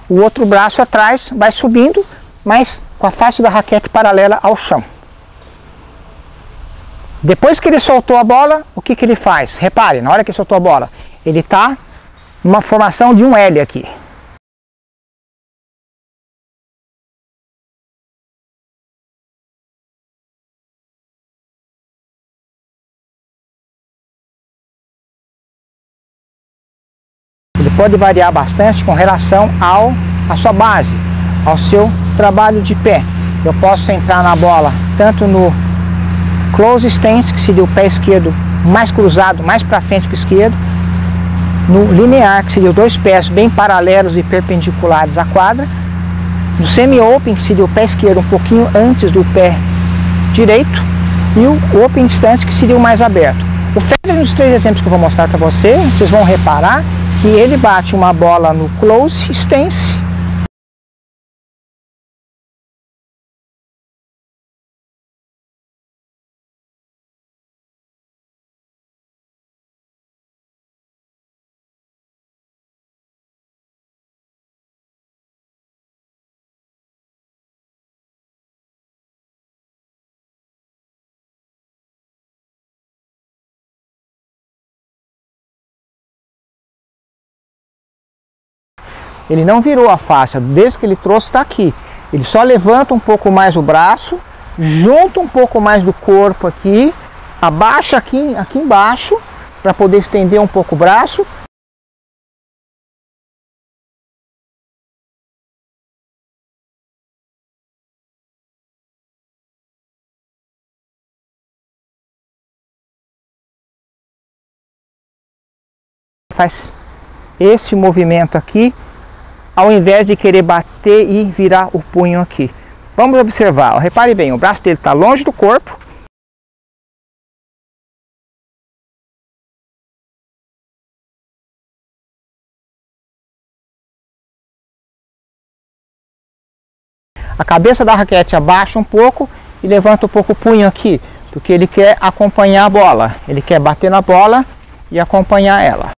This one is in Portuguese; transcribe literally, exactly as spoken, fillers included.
o outro braço atrás vai subindo, mas com a face da raquete paralela ao chão. Depois que ele soltou a bola, o que que ele faz? Repare, na hora que ele soltou a bola, ele está numa formação de um L aqui. Ele pode variar bastante com relação ao, à sua base, ao seu trabalho de pé. Eu posso entrar na bola tanto no close stance, que seria o pé esquerdo mais cruzado, mais para frente que o esquerdo, no linear, que seria os dois pés bem paralelos e perpendiculares à quadra, no semi-open, que seria o pé esquerdo um pouquinho antes do pé direito, e o open stance, que seria o mais aberto. O Federer, nos três exemplos que eu vou mostrar para você, vocês vão reparar que ele bate uma bola no close stance, ele não virou a faixa, desde que ele trouxe está aqui. Ele só levanta um pouco mais o braço, junta um pouco mais do corpo aqui, abaixa aqui, aqui embaixo, para poder estender um pouco o braço. Faz esse movimento aqui, ao invés de querer bater e virar o punho aqui. Vamos observar, ó, repare bem, o braço dele está longe do corpo. A cabeça da raquete abaixa um pouco e levanta um pouco o punho aqui, porque ele quer acompanhar a bola. Ele quer bater na bola e acompanhar ela.